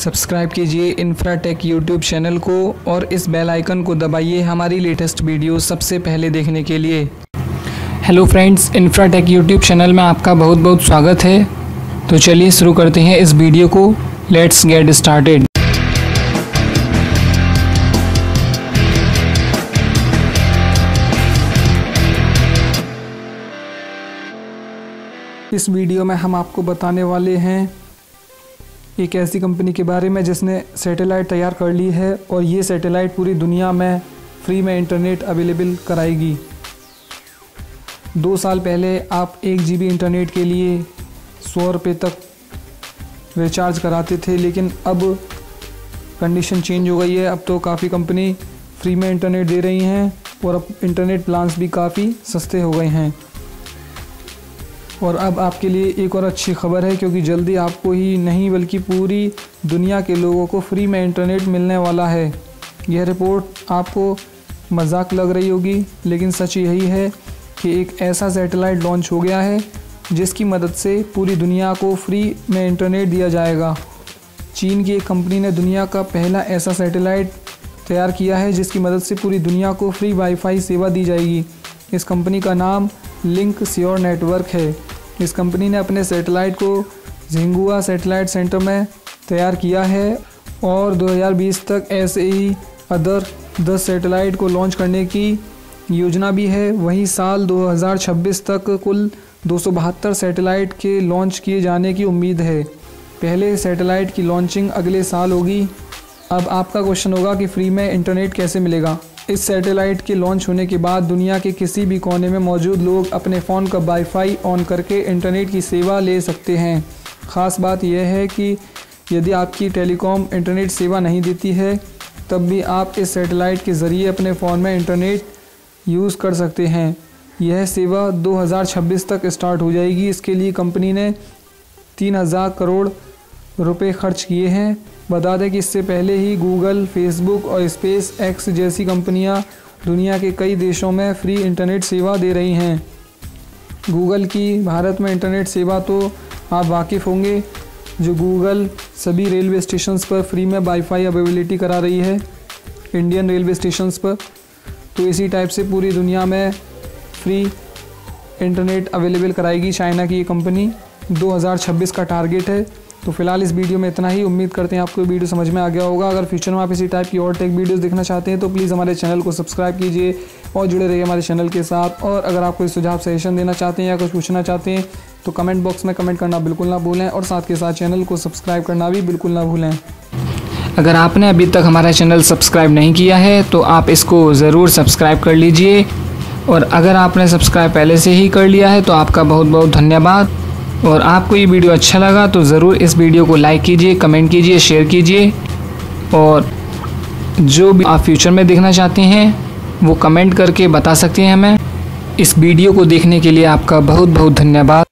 Subscribe कीजिए Infratech YouTube channel को और इस बेल आइकन को दबाइए हमारी लेटेस्ट वीडियो सबसे पहले देखने के लिए। Hello friends, Infratech YouTube channel में आपका बहुत बहुत स्वागत है। तो चलिए शुरू करते हैं इस वीडियो को। Let's get started. इस वीडियो में हम आपको बताने वाले हैं एक ऐसी कंपनी के बारे में जिसने सैटेलाइट तैयार कर ली है और ये सैटेलाइट पूरी दुनिया में फ्री में इंटरनेट अवेलेबल कराएगी। 2 साल पहले आप 1 GB इंटरनेट के लिए 100 रुपये तक रिचार्ज कराते थे, लेकिन अब कंडीशन चेंज हो गई है। अब तो काफ़ी कंपनी फ्री में इंटरनेट दे रही हैं और अब इंटरनेट प्लान्स भी काफ़ी सस्ते हो गए हैं। और अब आपके लिए एक और अच्छी खबर है, क्योंकि जल्दी आपको ही नहीं बल्कि पूरी दुनिया के लोगों को फ्री में इंटरनेट मिलने वाला है। यह रिपोर्ट आपको मजाक लग रही होगी, लेकिन सच यही है कि एक ऐसा सैटेलाइट लॉन्च हो गया है जिसकी मदद से पूरी दुनिया को फ्री में इंटरनेट दिया जाएगा। चीन की एक कंपनी ने दुनिया का पहला ऐसा सैटेलाइट तैयार किया है जिसकी मदद से पूरी दुनिया को फ्री वाईफाई सेवा दी जाएगी। इस कंपनी का नाम लिंक श्योर नेटवर्क है। इस कंपनी ने अपने सैटेलाइट को झिंगुआ सैटेलाइट सेंटर में तैयार किया है और 2020 तक ऐसे ही अदर 10 सैटेलाइट को लॉन्च करने की योजना भी है। वहीं साल 2026 तक कुल 272 सैटेलाइट के लॉन्च किए जाने की उम्मीद है। पहले सैटेलाइट की लॉन्चिंग अगले साल होगी। अब आपका क्वेश्चन होगा कि फ्री में इंटरनेट कैसे मिलेगा। इस सैटेलाइट के लॉन्च होने के बाद दुनिया के किसी भी कोने में मौजूद लोग अपने फ़ोन का वाईफाई ऑन करके इंटरनेट की सेवा ले सकते हैं। ख़ास बात यह है कि यदि आपकी टेलीकॉम इंटरनेट सेवा नहीं देती है तब भी आप इस सैटेलाइट के ज़रिए अपने फ़ोन में इंटरनेट यूज़ कर सकते हैं। यह सेवा 2026 तक स्टार्ट हो जाएगी। इसके लिए कंपनी ने 3000 करोड़ रुपए खर्च किए हैं। बता दें कि इससे पहले ही गूगल, फेसबुक और स्पेस एक्स जैसी कंपनियां दुनिया के कई देशों में फ्री इंटरनेट सेवा दे रही हैं। गूगल की भारत में इंटरनेट सेवा तो आप वाकिफ़ होंगे, जो गूगल सभी रेलवे स्टेशंस पर फ्री में वाईफाई अवेलेबिलिटी करा रही है, इंडियन रेलवे स्टेशंस पर। तो इसी टाइप से पूरी दुनिया में फ्री इंटरनेट अवेलेबल कराएगी चाइना की ये कंपनी। 2026 का टारगेट है। तो फिलहाल इस वीडियो में इतना ही। उम्मीद करते हैं आपको ये वीडियो समझ में आ गया होगा। अगर फ्यूचर में आप इसी टाइप की और टेक वीडियोस देखना चाहते हैं तो प्लीज़ हमारे चैनल को सब्सक्राइब कीजिए और जुड़े रहिए हमारे चैनल के साथ। और अगर आप कोई सुझाव सजेशन देना चाहते हैं या कुछ पूछना चाहते हैं तो कमेंट बॉक्स में कमेंट करना बिल्कुल ना भूलें और साथ के साथ चैनल को सब्सक्राइब करना भी बिल्कुल ना भूलें। अगर आपने अभी तक हमारा चैनल सब्सक्राइब नहीं किया है तो आप इसको ज़रूर सब्सक्राइब कर लीजिए। और अगर आपने सब्सक्राइब पहले से ही कर लिया है तो आपका बहुत बहुत धन्यवाद। और आपको ये वीडियो अच्छा लगा तो ज़रूर इस वीडियो को लाइक कीजिए, कमेंट कीजिए, शेयर कीजिए। और जो भी आप फ्यूचर में देखना चाहते हैं वो कमेंट करके बता सकते हैं हमें। इस वीडियो को देखने के लिए आपका बहुत बहुत धन्यवाद।